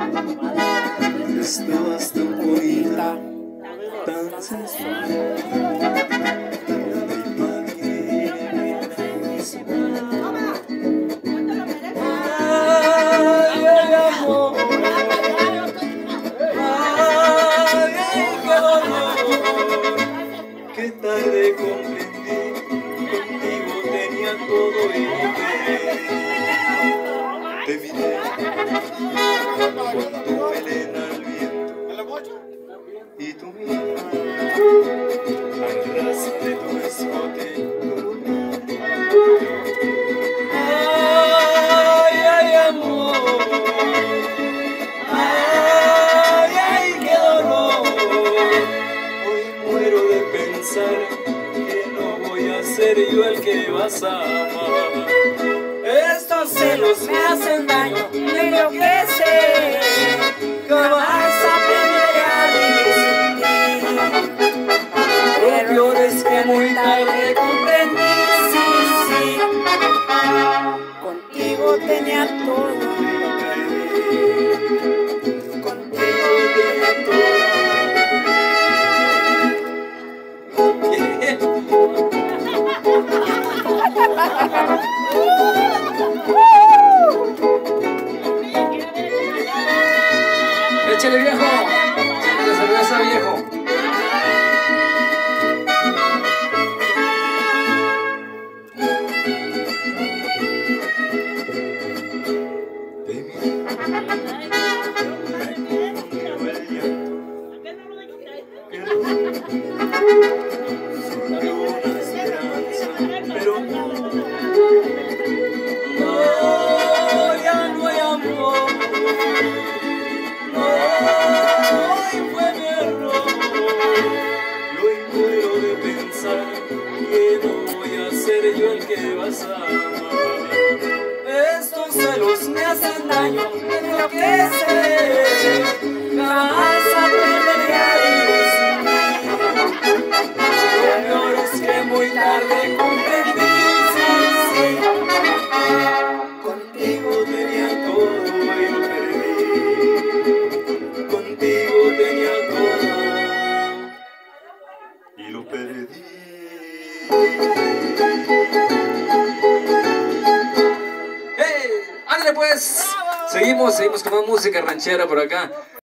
Estabas tan bonita, tan sensual. Te imaginé ay, ay, amor. Ay, ay, qué dolor. Qué tarde comprendí, contigo tenía todo y te miré con tu melena al viento y tu mirada al ras de tu escote. Ay, ay, amor. Ay, ay, qué dolor. Hoy muero de pensar que no voy a ser yo el que vas a amar. Estos celos me hacen daño, me enloquece. Jamás aprenderé a vivir sin ti. Lo peor es que muy tarde comprendí, sí, sí. Contigo tenía todo, contigo tenía todo. Échale, viejo, échale cerveza, viejo. Pero no, ya no hay amor. No, hoy fue mi error. Y hoy muero de pensar que no voy a ser yo el que vas a amar. Estos celos me hacen daño, me enloquecen. Jamás aprenderé a vivir sin ti. Lo peor es que muy tarde comprendí, sí, sí. Contigo tenía todo y lo perdí. Contigo tenía todo y lo perdí. ¡Hey! ¡Ándale pues! Seguimos con más música ranchera por acá.